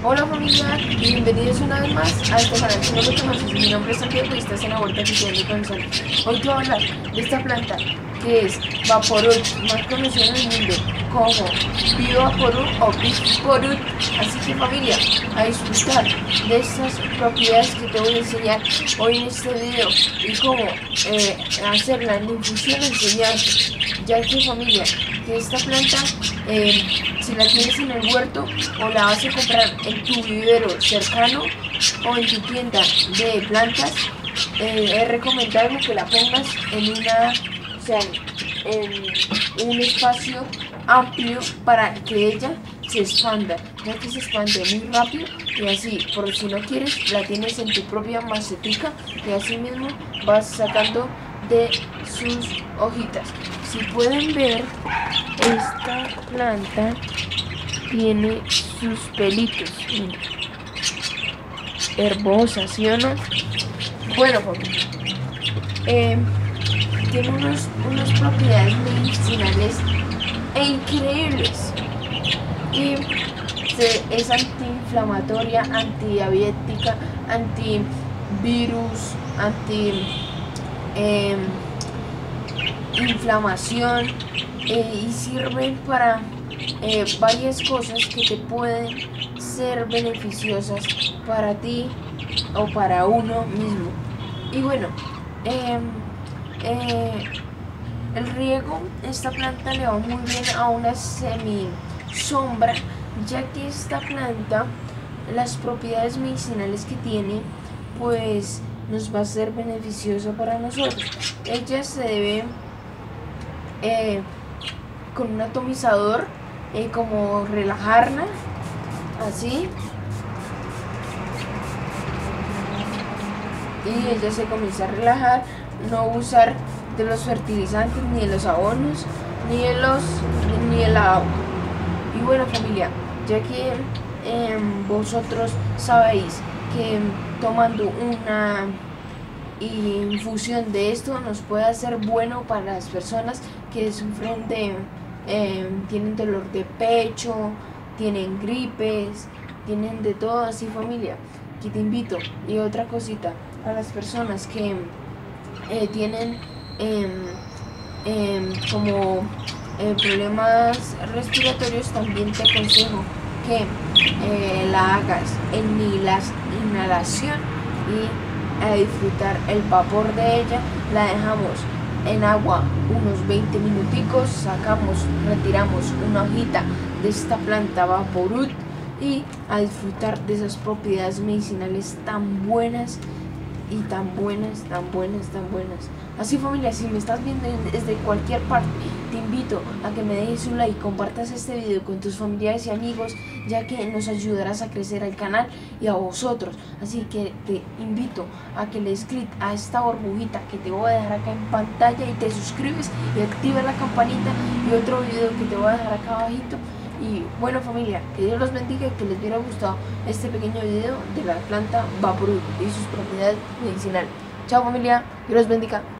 Hola familia y bienvenidos una vez más a este canal. Si no me conoces, mi nombre es Santiago y estás en la vuelta oficial de González. Hoy te voy a hablar de esta planta que es Vaporub, más conocida en el mundo como Vivaporub o Viporub. Así que familia, a disfrutar de estas propiedades que te voy a enseñar hoy en este video y cómo hacerla en infusión enseñarte, ya que familia, que esta planta si la tienes en el huerto o la vas a comprar en tu vivero cercano o en tu tienda de plantas, es recomendable que la pongas en un espacio amplio para que ella se expanda, ya que se expande muy rápido y así, por si no quieres, la tienes en tu propia macetica y así mismo vas sacando de sus hojitas. Si pueden ver, esta planta tiene sus pelitos, miren, hermosa, ¿sí o no? Bueno, tiene unas propiedades medicinales increíbles y es antiinflamatoria, antidiabética, antivirus, inflamación y sirven para varias cosas que te pueden ser beneficiosas para ti o para uno mismo. Y bueno, el riego, esta planta le va muy bien a una semisombra, ya que esta planta, las propiedades medicinales que tiene, pues nos va a ser beneficiosa para nosotros. Ella se debe con un atomizador como relajarla así y ella se comienza a relajar, no usar de los fertilizantes ni de los abonos ni el agua. Y bueno familia, ya que vosotros sabéis que tomando una infusión de esto nos puede hacer bueno para las personas que sufren tienen dolor de pecho, tienen gripes, tienen de todo así familia, que te invito. Y otra cosita, a las personas que tienen como problemas respiratorios, también te aconsejo que la hagas en inhalación y a disfrutar el vapor de ella. La dejamos en agua unos 20 minuticos, retiramos una hojita de esta planta Vaporub y a disfrutar de esas propiedades medicinales tan buenas y tan buenas. Así familia, si me estás viendo desde cualquier parte, te invito a que me dejes un like, compartas este video con tus familiares y amigos, ya que nos ayudarás a crecer al canal y a vosotros. Así que te invito a que le des clic a esta burbujita que te voy a dejar acá en pantalla y te suscribes y activas la campanita y otro video que te voy a dejar acá abajito. Y bueno familia, que Dios los bendiga y que les hubiera gustado este pequeño video de la planta Vaporub y sus propiedades medicinales. Chao familia, Dios los bendiga.